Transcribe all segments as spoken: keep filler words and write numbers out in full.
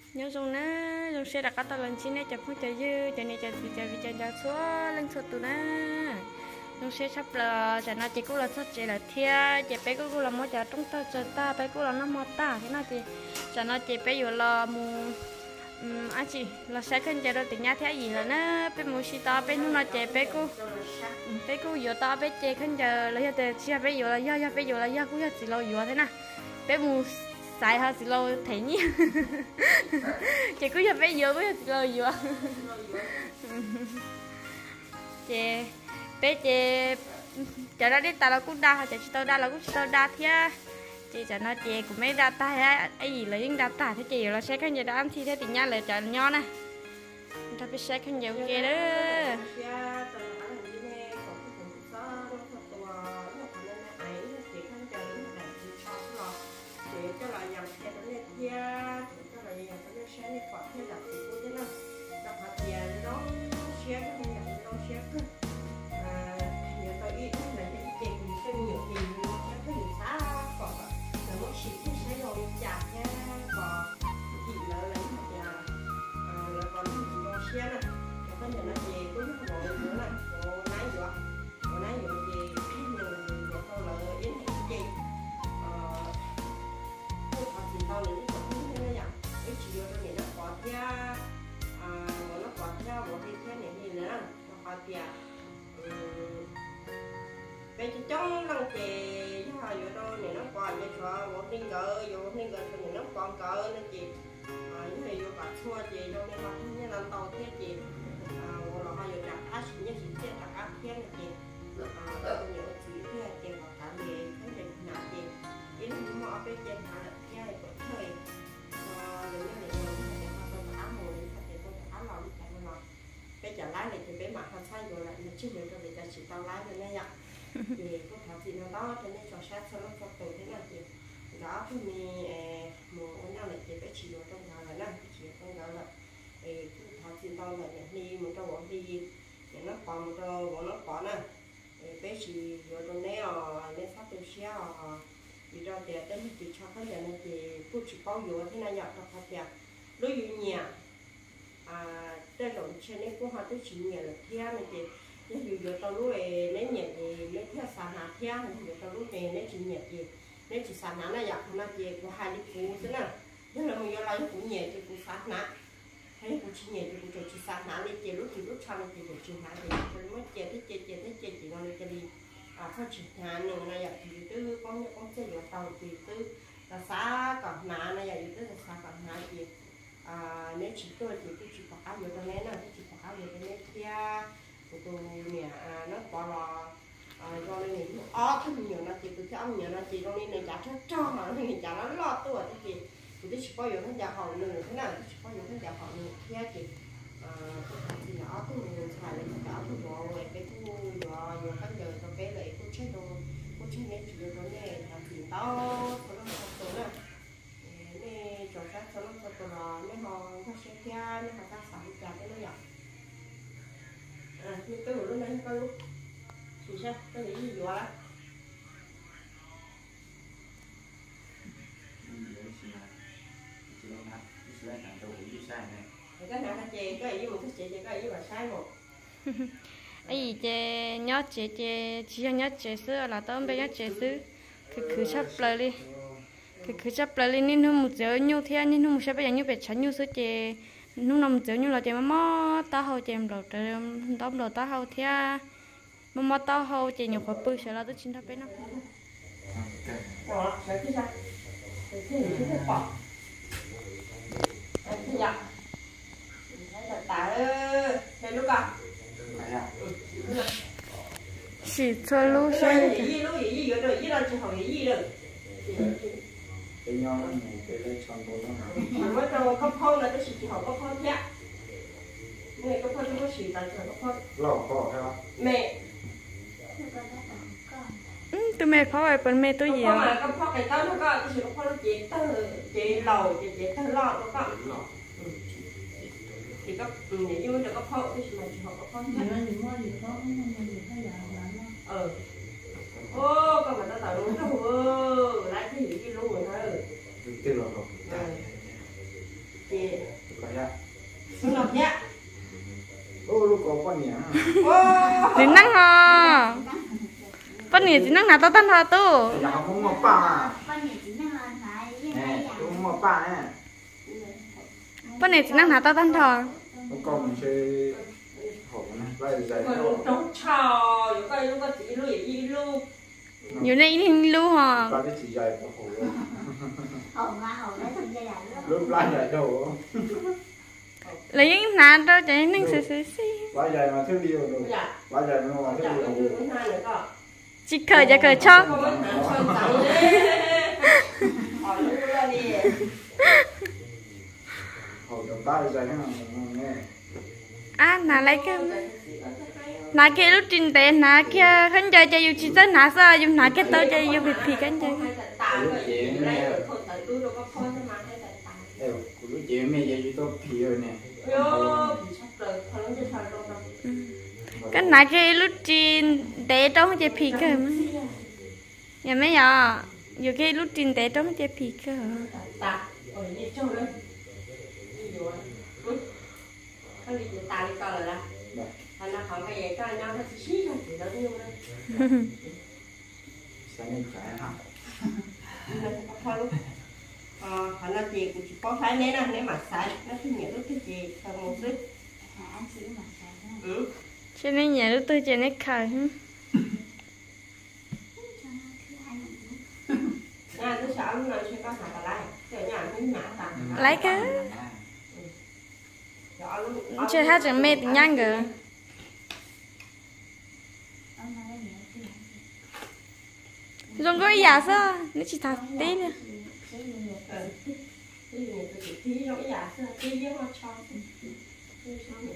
nhớ dùng nó dùng xe đặt các lần chín này chụp không chơi dư cho nên chơi chơi chơi chơi xóa lên số tụi nó dùng xe sắp là cho nó chỉ cũng là sắp chỉ là thia chỉ bé cũng là mỗi giờ trong ta chờ ta bé cũng là nó mót ta thế nào thì cho nó chỉ bé vừa là mù anh chị là sẽ không chơi đâu thì nhá thế gì là nó bé mù xí ta bé nó chỉ bé cũng bé cũng vừa ta bé chơi không chờ lấy giờ chia bé vừa là giờ giờ bé vừa là giờ cũng giờ chỉ lâu vừa thế nào bé mù sai ha chỉ lâu thấy nhỉ chị cứ giờ bé vừa cứ giờ chỉ lâu vừa chị bé chị chả ra đi ta là cũng đa chả chỉ tao đa là cũng chỉ tao đa thế chị chả nói chị cũng mấy đa ta á ấy gì là những đa ta thế chị là sẽ cái gì đó ăn thì thế thì nha là chả nho nè ta biết sẽ cái nhiều kia đó cho là dòng xe đến đây kia cho là dòng cái xe này còn thêm đặc biệt của thế nào đặc biệt là nó xe cái này nó xe cái à giờ tôi ít là những chuyện gì cái nhiều thì nó sẽ cái gì xả còn là nó xịt cái xe rồi chặt nha còn chỉ là lấy mà nhà à là còn nó xe này cái này nó về cũng không gọi nữa này rồi nãy giờ rồi nãy giờ về cái nhiều rồi tôi là yến cái gì tao lấy cái cũng như thế này cái chiều cho người nó có thia à nó có thia một cái thia này gì nữa nó có thia cái trong lăng chè chứ hồi giờ đâu này nó còn như cho một thiên cờ vô thiên cờ cho người nó còn cờ nó chị à như thế vô cả xua chị đâu nên mà như là tàu thiết chị à một là hồi giờ đặt áp như chị sẽ đặt áp thiết này chị à đâu nhiều chị kia chị mà cả về cái này nặng chị cái nó ở bên trên hạ đặt kia này cũng thời đừng có để người ta để tôi áo mùi để tôi áo lò đi chạy nó cái chả lái này thì bé mặt hắn sai rồi lại nó chưa được rồi để chỉ tao lái rồi này ạ thì có thể gì nó đó cho nên cho sát cho nó cho từ thế nào thì đó thì mình một cái nào này thì bé chỉ được trong gạo là năm chỉ trong gạo là thì thằng chị tao là đi một trâu bỏ đi để nó còn một trâu bỏ nó có nè bé chỉ rồi trong này ở lên sắp từ xe vì đó thì đến thì cho cái giờ này thì tôi chỉ có dụ thế này nhặt cho họ tiền đối với nhà à đây là trên này của họ tôi chỉ nhà là theo này thì nếu dụ dụ tao lúc này lấy nhà thì lấy theo sản hạt theo này dụ tao lúc này lấy chỉ nhà thì lấy chỉ sản hạt này nhặt mà thì của hai đi cũ thế nào tức là mình lấy của nhà thì của sản hạt hay của chỉ nhà thì của chỉ sản hạt đi chỉ lúc chỉ lúc sau thì của chỉ hạt thì mới chơi thế chơi chơi thế chơi chỉ ngon đi chơi đi à phát triển nhà nữa này vậy thì từ con con chơi được tàu thì từ là xã còn nà này vậy từ là xã còn nà thì à nếu chỉ tôi thì tôi chỉ có áo vô trong này nè chỉ có áo vô trong này kia của tôi nè à nó bỏ lò à do nên này ó thêm nhiều nó chỉ tôi cho ông nhiều nó chỉ trong này này chả cho cho mà nó chả nó lo tôi thì tôi chỉ có vô cái nhà họ nữa thế nào chỉ có vô cái nhà họ nữa kia thì thì nó cũng nhiều xài lên cái đó thì rồi cái cu rồi rồi các giờ cho cái lấy cô chơi đồ cô chơi này chỉ đồ này là thì to cho nó không tốt nè này cho các cho nó tốt rồi này họ các xe kia này họ các sản phẩm cái nó vậy à thì cái lúc này cái lúc thì sao cái gì gì vậy cái nào chè cái gì mà thích chè cái gì mà sai một ấy gì chè nhót chè chè chỉ cho nhót chè sữa là tao bây nhót chè sữa cứ cứ sắp lời đi cứ cứ sắp lời đi nên không một giờ nhiêu thế nên không một sắp bây giờ nhiêu về chén nhiêu sữa chè lúc nào một giờ nhiêu là chè mà mò tao hậu chè đầu trời tao đầu tao hậu thế mà mò tao hậu chè nhiều khoai bự sẽ là tôi chín tháp bên nó chỉ cho lúc xem gì lúc gì gì rồi gì đâu chỉ hỏi gì đâu cái nho nó cái lên tròn của nó mới trâu có phô là tôi chỉ hỏi có phô nhá này có phô tôi có chỉ tại chỗ có phô lẩu cỏ hay không mẹ tôi mẹ phô rồi bên mẹ tôi gì à có phô cái tao nó có tôi chỉ có phô chị tao chị lẩu chị chị tao lọt nó có thì có nếu như được có phô thì chỉ chỉ học có phô nhá ờ ô con mà tao tao đúng đâu, 这个 chị Cái ya. xuống nộp nhá Ô lúc có con nhỉ. Chỉ năng hò. Con này chỉ năng nào tao tan hò tu. Dạ không một pa. Con này chỉ năng là phải Nè, không một pa nè. Con này chỉ năng nào tao tan hò. Con mình chơi hổ này, vậy dạy rồi nó. trống trò rồi coi lúc có chỉ lui gì luôn อยู่ในลิลูหอ Ba cái chỉ dạy của hổ. hầu mà hầu đấy thành giai đoạn đó. Lúc lá dạy đâu. แล้วยังนานเราจะนั่งซื้อซื้อสิ Lá dạy mà thiếu điều rồi. dạ Lá dạy mà nó thiếu dạ điều. cái thứ hai nữa cơ จิเคยจะเคยชอบ không có thằng sơn tặng đấy hỏi nó ra đi Hổ trong tay dạy nó nghe. อ่ะนาอะไรกันนาเกลูจินเตนาเกขันใจจะอยู่จิตนาซะอยู่นาเกเตจะอยู่ผิดผิดกันใจ Ê, của lúc chị mẹ dạy cho tôi phì rồi nè. ก็นาเกลูจินเตต้องจะผิดกันมั้ยยังไม่ยออยู่เกลูจินเตต้องจะผิดกัน Sáng nay phải hả? Hắn là chị cũng chỉ có phải nè nè nè mà sai nó thứ nhiều lúc cái gì thằng một đứa Hả anh chỉ mà xài ha. ừ ฉะนั้นอย่ารู้ตัวจะไม่ขาย Cho nó cứ ăn nhà đứa cháu lúc nào sẽ có hạt ở đây ở nhà những nhà tặng ไรกัน cho lúc เชื่อถ้าจะเมตยังเกอ ông nói gì nữa chứ. จงก็อยากซะนี่ชิทัดตีเลย Cái gì nữa. cái gì tôi chỉ thi nó cái giả xưa cái biết nó cho cái cho mẹ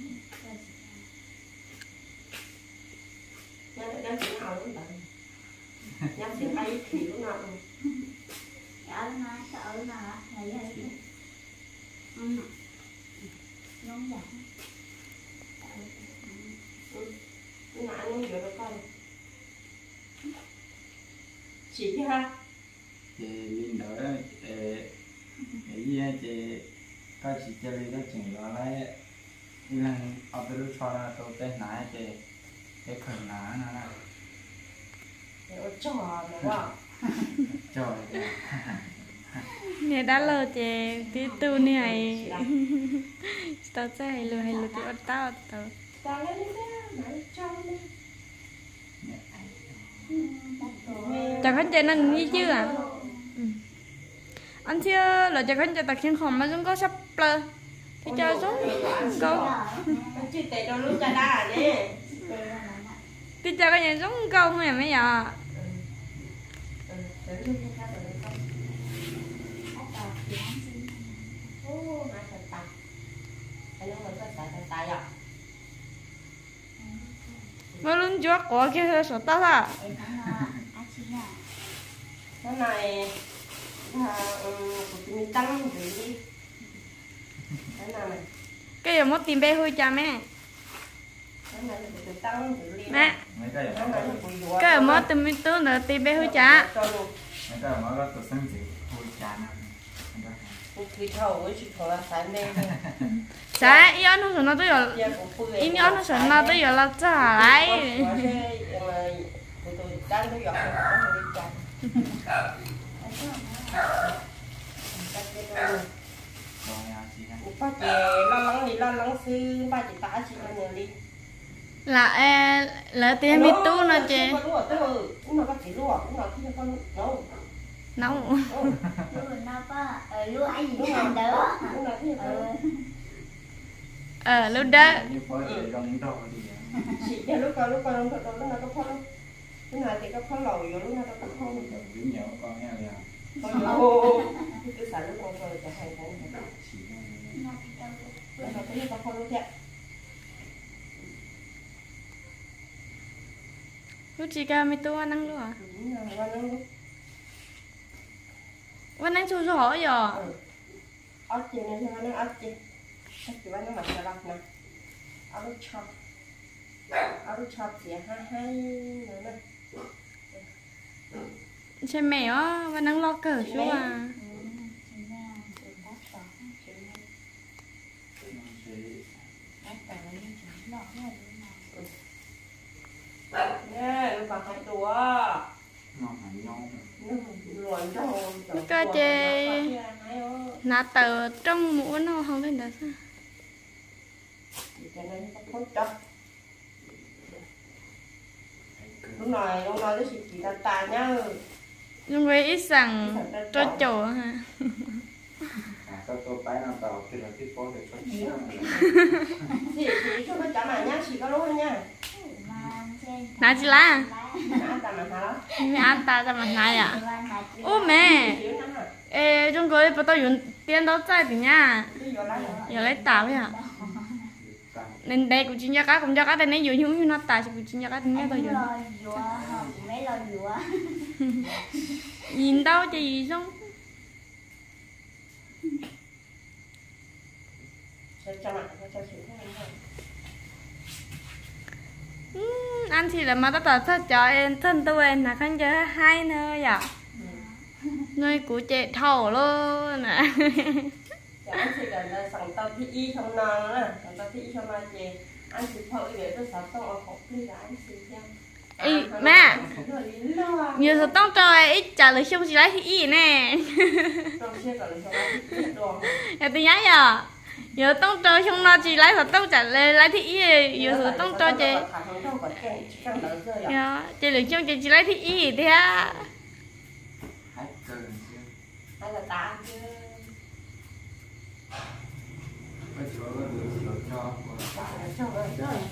nhà lại đang chỉ nào luôn vậy nhà chỉ bay thì lúc nào cũng Ở nó sợ nó là gì hết. Ừ. Đúng vậy. nhưng mà anh không hiểu được con chỉ cái ha Chị Linh đỡ nghĩ chị có chị chơi đi cái chuyện đó lấy đi lần ở bên lúc sau là tôi cái nãy chị cái phần nã nó là để trò đúng không trời เนี่ยได้เลยเจที่ตู้นี่ไอ้ตาใจเลยให้เลยที่อดเต้าเต้า ta lấy đi ra mà cho đi จะขึ้นใจนั่นนี่ชื่ออ่ะอันเชื่อเราจะขึ้นใจตักเชียงของมาจนก็สับเปลือที่จะซ้งก็ chứ tại đâu lúc cha đa nè ที่จะก็ยังซ้งก็ไม่ไม่อยาก mà luôn chúa có kia số tao à Em thắng nó ăn chi nha. cái này là của mình tăng rồi đi cái nào này cái giờ mất tìm bé hôi cha mẹ cái này là của tăng rồi đi mẹ mấy cái cái này là của dùa cái giờ mất tìm mình tôi là tìm bé hôi cha cho luôn mấy cái mà nó tôi sinh chị thôi chán của thịt thầu với thịt thầu là phải nên sao ý anh nó nó tôi giờ giờ của phu ý anh nó nó tôi giờ là trả lại tôi đang tôi dọn có người đi chặt rồi à chị ha ba chị lo lắng đi lo lắng sư ba chị tả chị cho người đi là e là tiền mi tu nó chứ cũng là bác sĩ lúa cũng là khi con nấu nấu Lúa nó có ờ, lúa ấy gì cũng đỡ. cũng là khi con ờ lúc đó như phơi để trong đầu thì chị cho lúc con lúc con lúc con lúc nào có phong lúc nào thì có phong lầu rồi lúc nào có phong ví nhiều con nghe là phong lầu cứ xả lúc con rồiจะให้กัน chỉ Nó thì đâu. แล้วเราก็ไม่ต้องphong lúc vậy lúc chị ca mi tu năng luôn à và nó lúc วันนั้นชูชูหออยู่ ớt chị này cho nó ớt chị ớt chị nó mặc là lọc nè ớt lúc chop ớt lúc chop chị hai hai nữa nè ใช่ไหมอ๋อวันนั้นรอเกิดชัว Ừ, chị nha. Chị bắt bỏ. nè nó còn hai đũa ngon hẳn nhau nó luồn cho nó có chê nà tờ trong mũ nó không thấy được sao cho nên nó không chấp lúc này lúc nói tới chỉ là tài nhá nhưng với ít rằng cho chỗ hả à sao tôi phải làm tàu khi là cái phố để cho chị chị chị cho nó chả mà nhá chị có luôn nha nà chị lá ăn tạm mà hả mẹ ăn ta ra mặt này à ô mẹ ê chúng tôi bắt đầu dùng tiền đâu chạy thì nha giờ lấy tàu vậy à nên đây cũng chỉ nhớ cá cũng cho cá đây này dùng như nó tài thì cũng chỉ nhớ cá tiếng nghe thôi dùng nhìn đâu chứ gì xong anh thì là mà tất cả tất cho em thân tôi em là khán giả hai nơi à nơi của chị thầu luôn nè anh chỉ cần là sẵn tao thị y trong non nè sẵn tao thị y trong non chị anh chỉ phơi để tôi sẵn tao ở học đi là anh xin Ý, mẹ nhiều giờ tông cho ít trả lời xong chị lấy thì ý nè nhà tôi nhớ giờ giờ tông cho xong nó chị lấy và tông trả lời lấy thì ý giờ giờ tông cho chị dạ chị lấy xong chị lấy thì ý thế á hãy cười chứ hay là ta chứ bây giờ nó được cho cho rồi cho rồi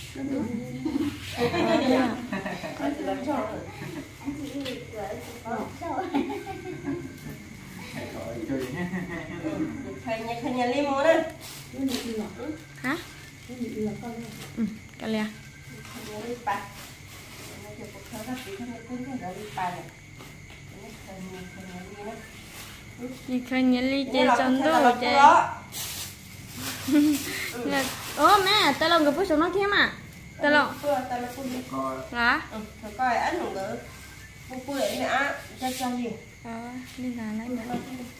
anh chỉ làm cho rồi anh chỉ cười có đâu hãy gọi chơi nhé thầy nhà thầy nhà lim mua đây hả ừ cái lẹ nhà lim bài nóจะปกติที่เขาไม่คุ้นกับเรื่องไปเนี่ยนี่เคยมีเคยมีนี่นะ như khơi nhớ ly chơi chân đồ chơi là ô mẹ tao lòng cái phút sống nó thêm à tao lòng coi hả thôi coi anh không được bút bút để nè cho cho gì ờ đi là lấy nữa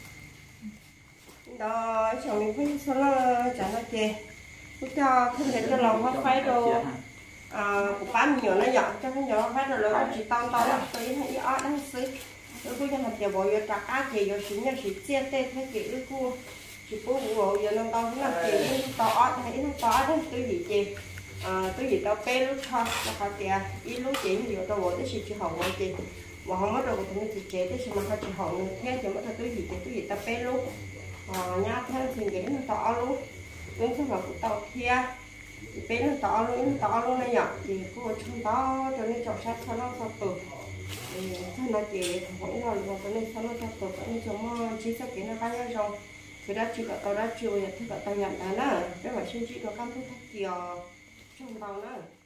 đó chồng mình cũng sao nó chả nó chê cho không thể cho lòng nó phải đồ à của bán nhiều nó dọn cho cái nhỏ phải rồi nó chỉ tao tao là tôi thấy ở đang xí tôi cũng chẳng phải bỏ vô trạc á thì vô chính là chỉ chia tê thế kiểu cô chỉ bố bộ giờ nó tao cũng là chỉ tao thấy nó tao đấy tôi gì chị à tôi gì tao bé lúc thôi nó phải tiền ít lúc chị thì tao bỏ tới chỉ học rồi chị mà không mất đâu cũng chỉ chế tới mà phải chỉ học nữa thế chỉ mất là tôi gì chị tôi gì tao bé lúc à nhá thế thì nghĩ nó tao luôn những cái mà của tao kia bé nó tao luôn tao luôn này nhở thì cô chúng tao cho nên chọn sách cho nó sao từ thì thế nó chỉ không nói là cho nên sao nó sao từ cái chúng chỉ cho cái nó cá nhân rồi thì đã chỉ có tao đã chịu thì cả tao nhận là nó cái mà xin chỉ có cam thu thắt kiều trong tao nữa